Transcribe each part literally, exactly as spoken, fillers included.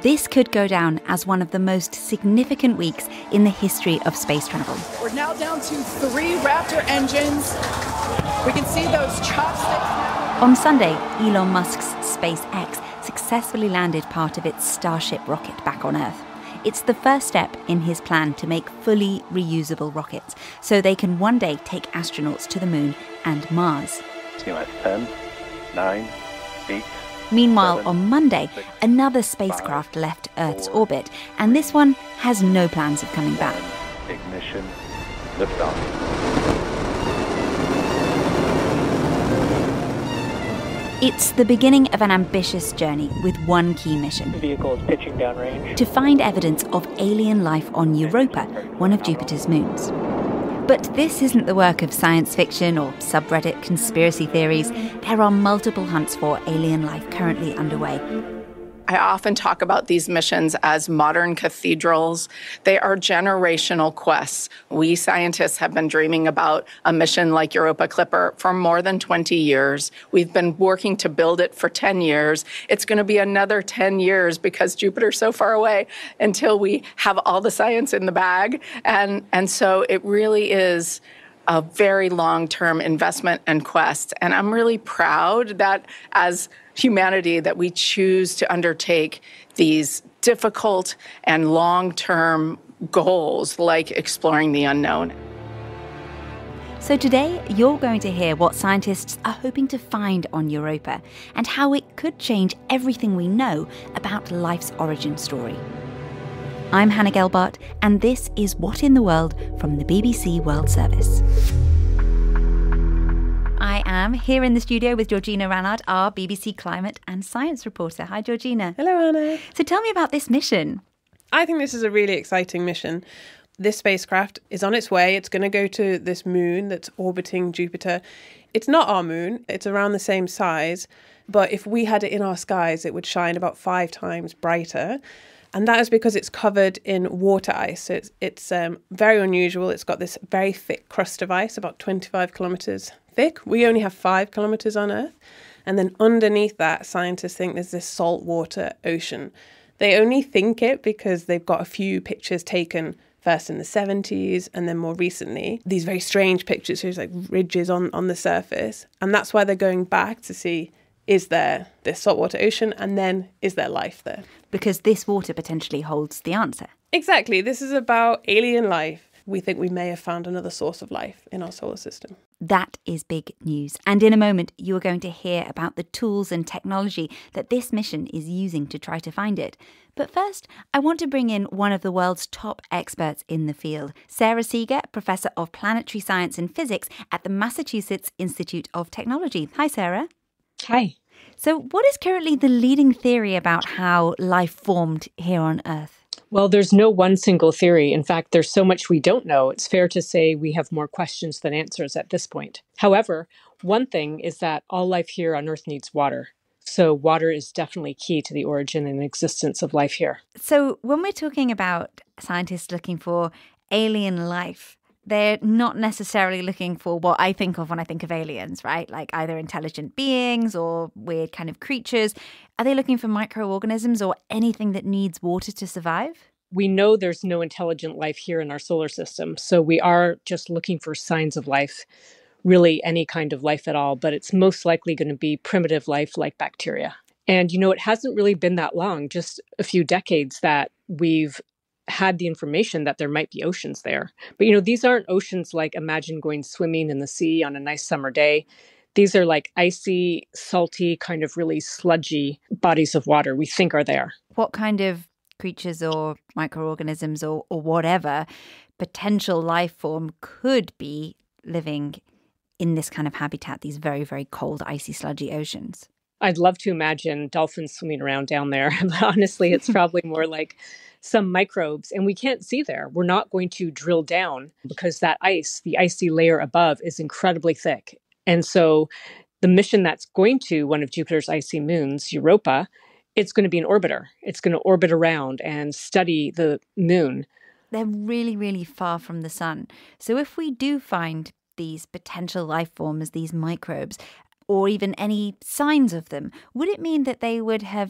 This could go down as one of the most significant weeks in the history of space travel. We're now down to three Raptor engines. We can see those chopsticks now. On Sunday, Elon Musk's SpaceX successfully landed part of its Starship rocket back on Earth. It's the first step in his plan to make fully reusable rockets so they can one day take astronauts to the moon and Mars. T-minus ten, nine, eight. Meanwhile, seven, on Monday, six, another spacecraft five, left Earth's four, orbit, and this one has no plans of coming back. One, ignition, liftoff. It's the beginning of an ambitious journey with one key mission. The vehicle is pitching downrange. To find evidence of alien life on Europa, one of Jupiter's moons. But this isn't the work of science fiction or subreddit conspiracy theories. There are multiple hunts for alien life currently underway. I often talk about these missions as modern cathedrals. They are generational quests. We scientists have been dreaming about a mission like Europa Clipper for more than twenty years. We've been working to build it for ten years. It's going to be another ten years because Jupiter's so far away until we have all the science in the bag. And, and so it really is a very long-term investment and quest. And I'm really proud that as humanity that we choose to undertake these difficult and long-term goals like exploring the unknown. So today, you're going to hear what scientists are hoping to find on Europa and how it could change everything we know about life's origin story. I'm Hannah Gelbart, and this is What in the World from the B B C World Service. I am here in the studio with Georgina Rannard, our B B C climate and science reporter. Hi, Georgina. Hello, Anna. So tell me about this mission. I think this is a really exciting mission. This spacecraft is on its way. It's going to go to this moon that's orbiting Jupiter. It's not our moon. It's around the same size. But if we had it in our skies, it would shine about five times brighter. And that is because it's covered in water ice. So it's, it's um, very unusual. It's got this very thick crust of ice, about twenty-five kilometres thick. We only have five kilometres on Earth. And then underneath that, scientists think there's this saltwater ocean. They only think it because they've got a few pictures taken first in the seventies and then more recently, these very strange pictures, so there's like ridges on, on the surface. And that's why they're going back to see, is there this saltwater ocean, and then is there life there? Because this water potentially holds the answer. Exactly. This is about alien life. We think we may have found another source of life in our solar system. That is big news. And in a moment, you are going to hear about the tools and technology that this mission is using to try to find it. But first, I want to bring in one of the world's top experts in the field, Sara Seager, Professor of Planetary Science and Physics at the Massachusetts Institute of Technology. Hi, Sara. Hi. So what is currently the leading theory about how life formed here on Earth? Well, there's no one single theory. In fact, there's so much we don't know. It's fair to say we have more questions than answers at this point. However, one thing is that all life here on Earth needs water. So water is definitely key to the origin and existence of life here. So when we're talking about scientists looking for alien life, they're not necessarily looking for what I think of when I think of aliens, right? Like either intelligent beings or weird kind of creatures. Are they looking for microorganisms or anything that needs water to survive? We know there's no intelligent life here in our solar system, so we are just looking for signs of life, really any kind of life at all, but it's most likely going to be primitive life like bacteria. And, you know, it hasn't really been that long, just a few decades that we've had the information that there might be oceans there. But, you know, these aren't oceans like imagine going swimming in the sea on a nice summer day. These are like icy, salty, kind of really sludgy bodies of water we think are there. What kind of creatures or microorganisms or, or whatever potential life form could be living in this kind of habitat, these very, very cold, icy, sludgy oceans? I'd love to imagine dolphins swimming around down there. But honestly, it's probably more like some microbes, and we can't see there. We're not going to drill down because that ice, the icy layer above, is incredibly thick. And so the mission that's going to one of Jupiter's icy moons, Europa, it's going to be an orbiter. It's going to orbit around and study the moon. They're really, really far from the sun. So if we do find these potential life forms, these microbes, or even any signs of them, would it mean that they would have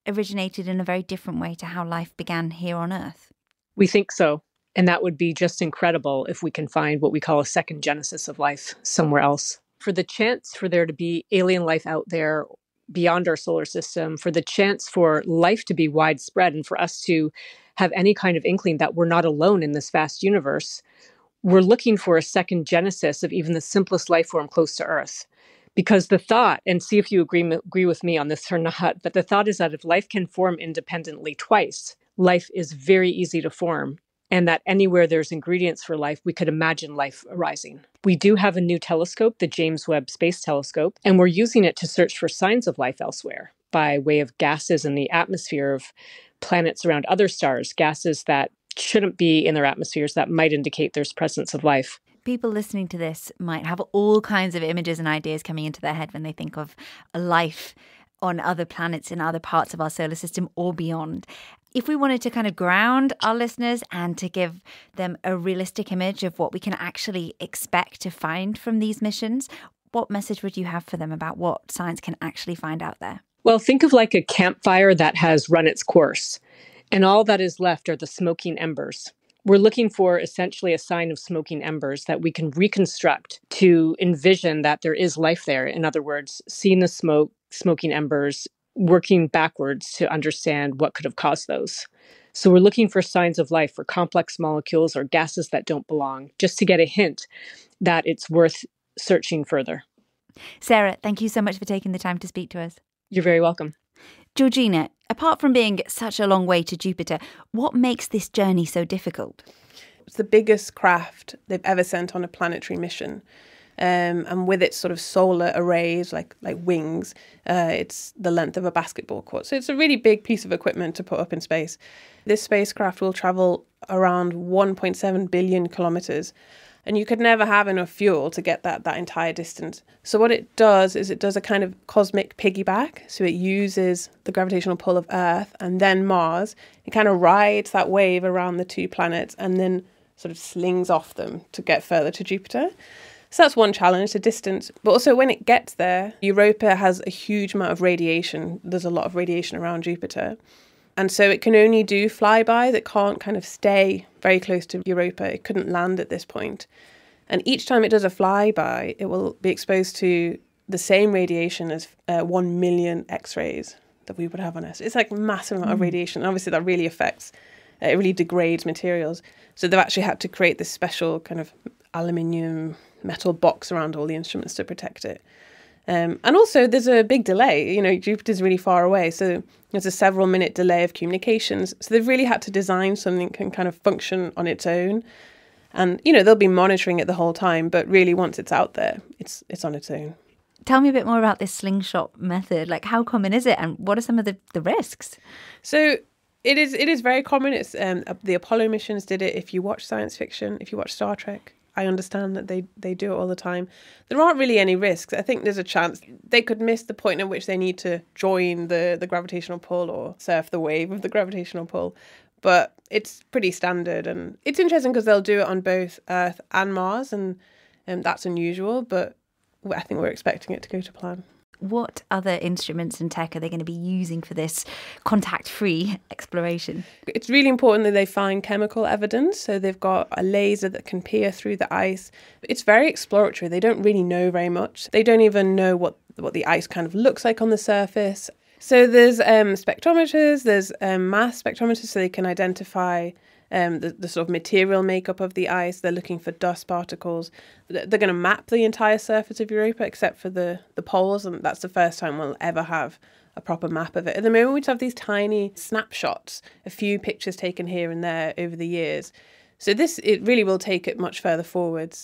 originated in a very different way to how life began here on Earth? We think so. And that would be just incredible if we can find what we call a second genesis of life somewhere else. For the chance for there to be alien life out there beyond our solar system, for the chance for life to be widespread and for us to have any kind of inkling that we're not alone in this vast universe, we're looking for a second genesis of even the simplest life form close to Earth. Because the thought, and see if you agree, agree with me on this or not, but the thought is that if life can form independently twice, life is very easy to form. And that anywhere there's ingredients for life, we could imagine life arising. We do have a new telescope, the James Webb Space Telescope, and we're using it to search for signs of life elsewhere by way of gases in the atmosphere of planets around other stars, gases that shouldn't be in their atmospheres that might indicate there's presence of life. People listening to this might have all kinds of images and ideas coming into their head when they think of a life on other planets in other parts of our solar system or beyond. If we wanted to kind of ground our listeners and to give them a realistic image of what we can actually expect to find from these missions, what message would you have for them about what science can actually find out there? Well, think of like a campfire that has run its course, and all that is left are the smoking embers. We're looking for essentially a sign of smoking embers that we can reconstruct to envision that there is life there. In other words, seeing the smoke, smoking embers, working backwards to understand what could have caused those. So we're looking for signs of life for complex molecules or gases that don't belong, just to get a hint that it's worth searching further. Sara, thank you so much for taking the time to speak to us. You're very welcome. Georgina, apart from being such a long way to Jupiter, what makes this journey so difficult? It's the biggest craft they've ever sent on a planetary mission. Um, and with its sort of solar arrays, like like wings, uh, it's the length of a basketball court. So it's a really big piece of equipment to put up in space. This spacecraft will travel around one point seven billion kilometers. And you could never have enough fuel to get that that entire distance. So what it does is it does a kind of cosmic piggyback. So it uses the gravitational pull of Earth and then Mars. It kind of rides that wave around the two planets and then sort of slings off them to get further to Jupiter. So that's one challenge, the distance. But also when it gets there, Europa has a huge amount of radiation. There's a lot of radiation around Jupiter. And so it can only do flybys. It can't kind of stay very close to Europa. It couldn't land at this point. And each time it does a flyby, it will be exposed to the same radiation as uh, one million X-rays that we would have on Earth. It's like a massive amount mm. of radiation. And obviously that really affects, uh, it really degrades materials. So they've actually had to create this special kind of aluminium metal box around all the instruments to protect it. Um, and also there's a big delay. You know, Jupiter's really far away, so there's a several minute delay of communications. So they've really had to design something that can kind of function on its own. And, you know, they'll be monitoring it the whole time, but really once it's out there, it's it's on its own. Tell me a bit more about this slingshot method. Like, how common is it and what are some of the, the risks? So it is it is very common. It's um, the Apollo missions did it. If you watch science fiction, if you watch Star Trek, I understand that they, they do it all the time. There aren't really any risks. I think there's a chance they could miss the point at which they need to join the, the gravitational pull or surf the wave of the gravitational pull. But it's pretty standard. And it's interesting because they'll do it on both Earth and Mars. And, and that's unusual. But I think we're expecting it to go to plan. What other instruments and tech are they going to be using for this contact-free exploration? It's really important that they find chemical evidence. So they've got a laser that can peer through the ice. It's very exploratory. They don't really know very much. They don't even know what, what the ice kind of looks like on the surface. So there's um, spectrometers, there's um, mass spectrometers, so they can identify Um, the, the sort of material makeup of the ice. They're looking for dust particles. They're going to map the entire surface of Europa except for the, the poles, and that's the first time we'll ever have a proper map of it. At the moment, we just have these tiny snapshots, a few pictures taken here and there over the years. So this, it really will take it much further forwards.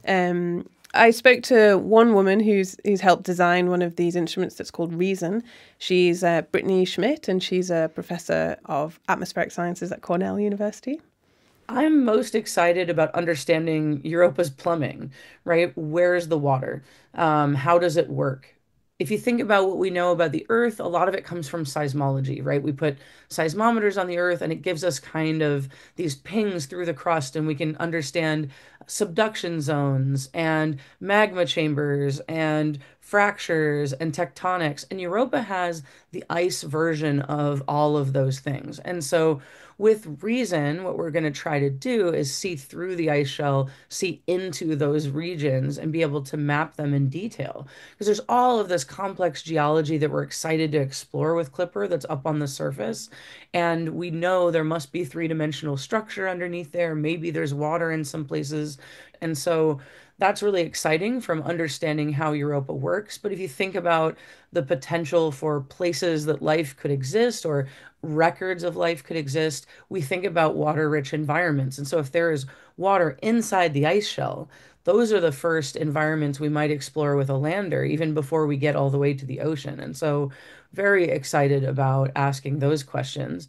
Um, I spoke to one woman who's who's helped design one of these instruments that's called Reason. She's uh, Britney Schmidt, and she's a professor of atmospheric sciences at Cornell University. I'm most excited about understanding Europa's plumbing, right? Where's the water? Um, how does it work? If you think about what we know about the Earth, a lot of it comes from seismology, right? We put seismometers on the Earth and it gives us kind of these pings through the crust, and we can understand subduction zones and magma chambers and fractures and tectonics. And Europa has the ice version of all of those things. And so with reason, what we're going to try to do is see through the ice shell, see into those regions and be able to map them in detail. Because there's all of this complex geology that we're excited to explore with Clipper that's up on the surface. And we know there must be three-dimensional structure underneath there. Maybe there's water in some places. And so that's really exciting from understanding how Europa works. But if you think about the potential for places that life could exist or records of life could exist, we think about water-rich environments. And so if there is water inside the ice shell, those are the first environments we might explore with a lander, even before we get all the way to the ocean. And so very excited about asking those questions.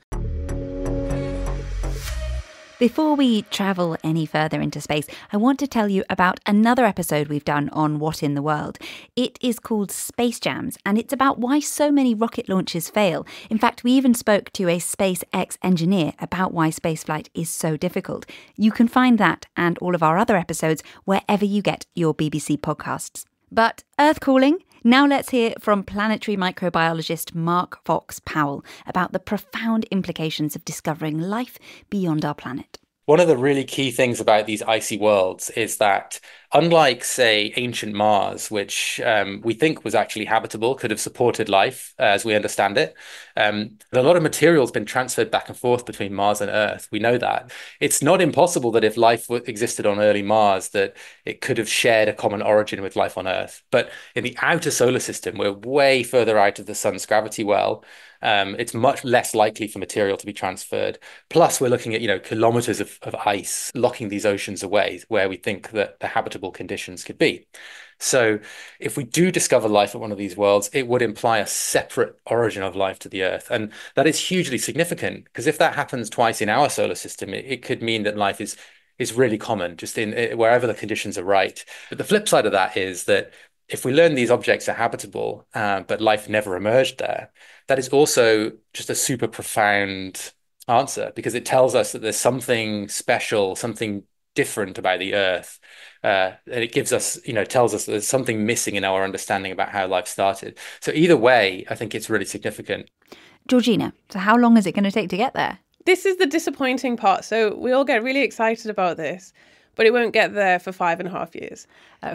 Before we travel any further into space, I want to tell you about another episode we've done on What in the World. It is called Space Jams, and it's about why so many rocket launches fail. In fact, we even spoke to a SpaceX engineer about why spaceflight is so difficult. You can find that and all of our other episodes wherever you get your B B C podcasts. But Earth calling? Now let's hear from planetary microbiologist Mark Fox-Powell about the profound implications of discovering life beyond our planet. One of the really key things about these icy worlds is that, unlike, say, ancient Mars, which um, we think was actually habitable, could have supported life uh, as we understand it, um, a lot of material has been transferred back and forth between Mars and Earth. We know that. It's not impossible that if life existed on early Mars, that it could have shared a common origin with life on Earth. But in the outer solar system, we're way further out of the sun's gravity well. Um, it's much less likely for material to be transferred. Plus, we're looking at, you know, kilometers of, of ice locking these oceans away where we think that the habitable conditions could be. So if we do discover life at one of these worlds, it would imply a separate origin of life to the Earth. And that is hugely significant, because if that happens twice in our solar system, it, it could mean that life is is really common, just in it, wherever the conditions are right. But the flip side of that is that if we learn these objects are habitable, uh, but life never emerged there, that is also just a super profound answer, because it tells us that there's something special, something different about the Earth. Uh, and it gives us, you know, tells us that there's something missing in our understanding about how life started. So either way, I think it's really significant. Georgina, so how long is it going to take to get there? This is the disappointing part. So we all get really excited about this, but it won't get there for five and a half years. Oh.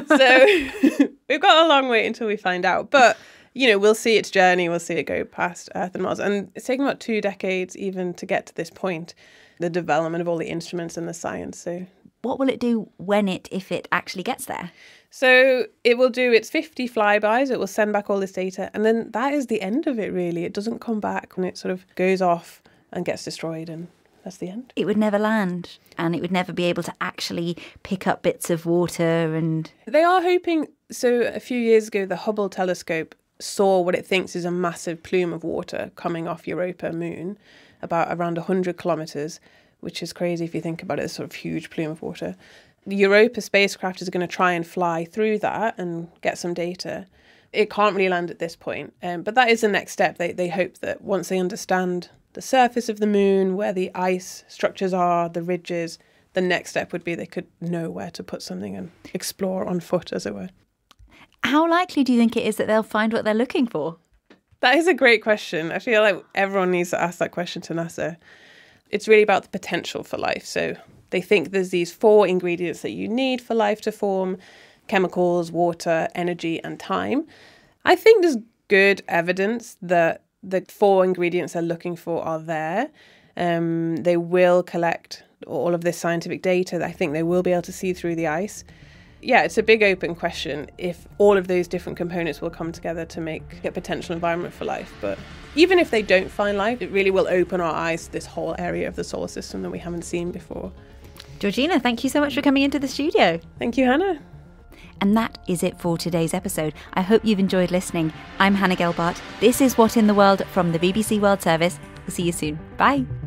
So we've got a long wait until we find out. But, you know, we'll see its journey. We'll see it go past Earth and Mars. And it's taken about two decades even to get to this point, the development of all the instruments and the science. So what will it do when it, if it actually gets there? So it will do its fifty flybys. It will send back all this data. And then that is the end of it, really. It doesn't come back, and it sort of goes off and gets destroyed, and that's the end. It would never land, and it would never be able to actually pick up bits of water. And they are hoping. So a few years ago, the Hubble telescope saw what it thinks is a massive plume of water coming off Europa moon, about around one hundred kilometres, which is crazy if you think about it, a sort of huge plume of water. The Europa spacecraft is going to try and fly through that and get some data. It can't really land at this point, um, but that is the next step. They they hope that once they understand the surface of the moon, where the ice structures are, the ridges, the next step would be they could know where to put something and explore on foot, as it were. How likely do you think it is that they'll find what they're looking for? That is a great question. I feel like everyone needs to ask that question to NASA. It's really about the potential for life. So they think there's these four ingredients that you need for life to form: chemicals, water, energy, and time. I think there's good evidence that the four ingredients they're looking for are there. Um, they will collect all of this scientific data. I think they will be able to see through the ice. Yeah, it's a big open question if all of those different components will come together to make a potential environment for life. But even if they don't find life, it really will open our eyes to this whole area of the solar system that we haven't seen before. Georgina, thank you so much for coming into the studio. Thank you, Hannah. And that is it for today's episode. I hope you've enjoyed listening. I'm Hannah Gelbart. This is What in the World from the B B C World Service. We'll see you soon. Bye.